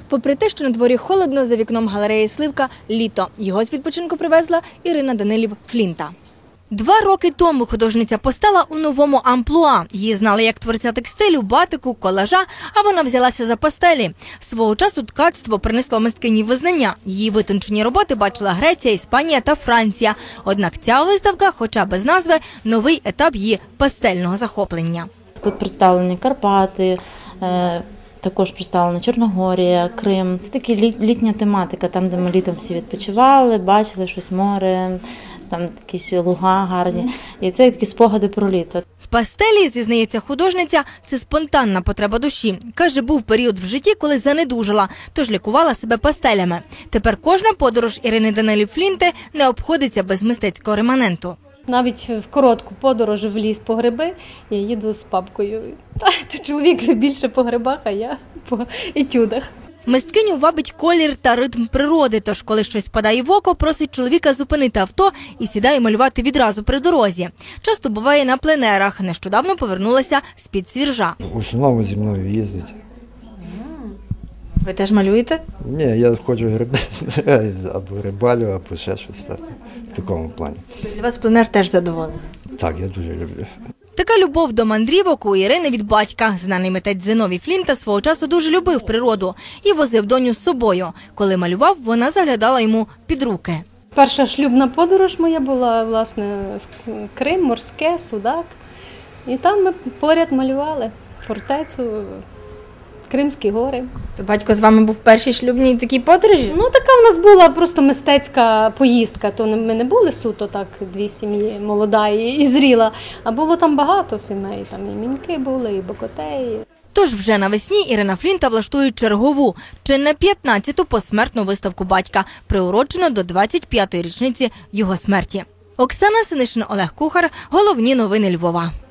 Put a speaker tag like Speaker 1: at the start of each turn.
Speaker 1: Попри те, що на дворі холодно, за вікном галереї «Сливка» – літо. Його з відпочинку привезла Ірина Данилів-Флінта. 2 роки тому художниця постала у новому амплуа. Її знали як творця текстилю, батику, колажа, а вона взялася за пастелі. Свого часу ткацтво принесло мисткині визнання. Її витончені роботи бачила Греція, Іспанія та Франція. Однак ця виставка, хоча без назви, новий етап її пастельного захоплення.
Speaker 2: Тут представлені Карпати, також представлена Чорногорія, Крим. Це така літня тематика, там, де ми літом всі відпочивали, бачили щось, море, там якісь луга гарні. І це такі спогади про літо.
Speaker 1: В пастелі, зізнається художниця, це спонтанна потреба душі. Каже, був період в житті, коли занедужала, тож лікувала себе пастелями. Тепер кожна подорож Ірини Данилів-Флінти не обходиться без мистецького реманенту.
Speaker 3: Навіть в коротку подорож в ліс по гриби я їду з папкою. Чоловік більше по грибах, а я по етюдах.
Speaker 1: Мисткиню вабить колір та ритм природи, тож коли щось впадає в око, просить чоловіка зупинити авто і сідає малювати відразу при дорозі. Часто буває на пленерах. Нещодавно повернулася з-під Свіржа.
Speaker 4: В основному зі мною їздить.
Speaker 1: Ви теж малюєте?
Speaker 4: Ні, я ходжу або рибалю, або ще щось в такому плані.
Speaker 1: Для вас пленер теж задоволений?
Speaker 4: Так, я дуже люблю.
Speaker 1: Така любов до мандрівок у Ірини від батька. Знаний митець Зиновій Флінта свого часу дуже любив природу і возив доню з собою. Коли малював, вона заглядала йому під руки.
Speaker 3: Перша шлюбна подорож моя була, власне, в Крим, Морське, Судак. І там ми поряд малювали фортецю, Кримські гори.
Speaker 1: То батько з вами був в першій шлюбній такій подорожі?
Speaker 3: Ну, така в нас була просто мистецька поїздка. То ми не були суто так, 2 сім'ї, молода і зріла, а було там багато сімей. Там і Міньки були, і Бокотеї.
Speaker 1: Тож вже навесні Ірина Флінта влаштує чергову, чи не 15-ту посмертну виставку батька, приурочену до 25-ї річниці його смерті. Оксана Синишин, Олег Кухар. Головні новини Львова.